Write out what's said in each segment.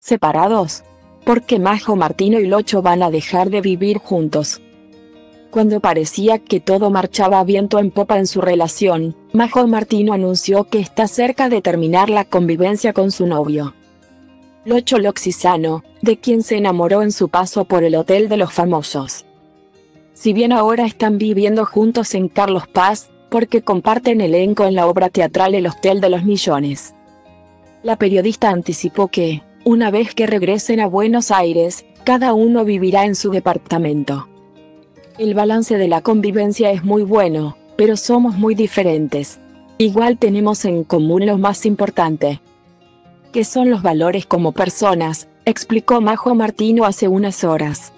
¿Separados? Porque Majo Martino y Locho van a dejar de vivir juntos. Cuando parecía que todo marchaba viento en popa en su relación, Majo Martino anunció que está cerca de terminar la convivencia con su novio, Locho Loxisano, de quien se enamoró en su paso por el Hotel de los Famosos. Si bien ahora están viviendo juntos en Carlos Paz, porque comparten elenco en la obra teatral El Hotel de los Millones. La periodista anticipó que, una vez que regresen a Buenos Aires, cada uno vivirá en su departamento. El balance de la convivencia es muy bueno, pero somos muy diferentes. Igual tenemos en común lo más importante, que son los valores como personas, explicó Majo Martino hace unas horas.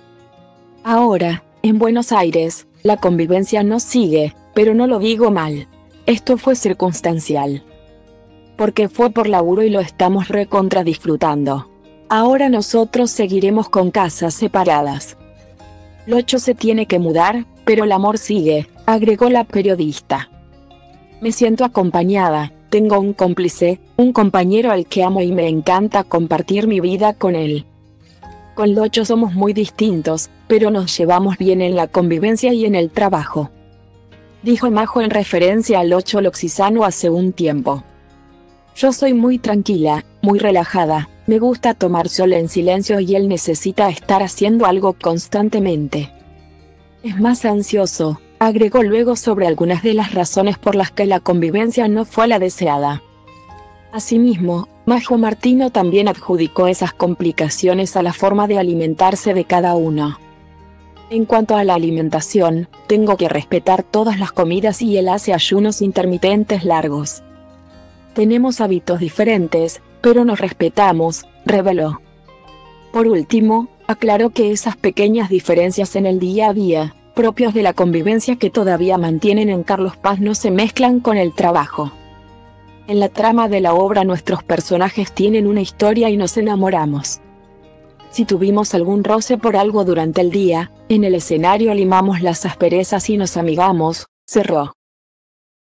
Ahora, en Buenos Aires, la convivencia no sigue, pero no lo digo mal. Esto fue circunstancial. Porque fue por laburo y lo estamos recontra disfrutando. Ahora nosotros seguiremos con casas separadas. Locho se tiene que mudar, pero el amor sigue, agregó la periodista. Me siento acompañada, tengo un cómplice, un compañero al que amo y me encanta compartir mi vida con él. Con Locho somos muy distintos, pero nos llevamos bien en la convivencia y en el trabajo, dijo Majo en referencia a Locho Loxisano hace un tiempo. Yo soy muy tranquila, muy relajada, me gusta tomar sol en silencio y él necesita estar haciendo algo constantemente. Es más ansioso, agregó luego sobre algunas de las razones por las que la convivencia no fue la deseada. Asimismo, Majo Martino también adjudicó esas complicaciones a la forma de alimentarse de cada uno. En cuanto a la alimentación, tengo que respetar todas las comidas y él hace ayunos intermitentes largos. Tenemos hábitos diferentes, pero nos respetamos, reveló. Por último, aclaró que esas pequeñas diferencias en el día a día, propios de la convivencia que todavía mantienen en Carlos Paz, no se mezclan con el trabajo. En la trama de la obra nuestros personajes tienen una historia y nos enamoramos. Si tuvimos algún roce por algo durante el día, en el escenario limamos las asperezas y nos amigamos, cerró.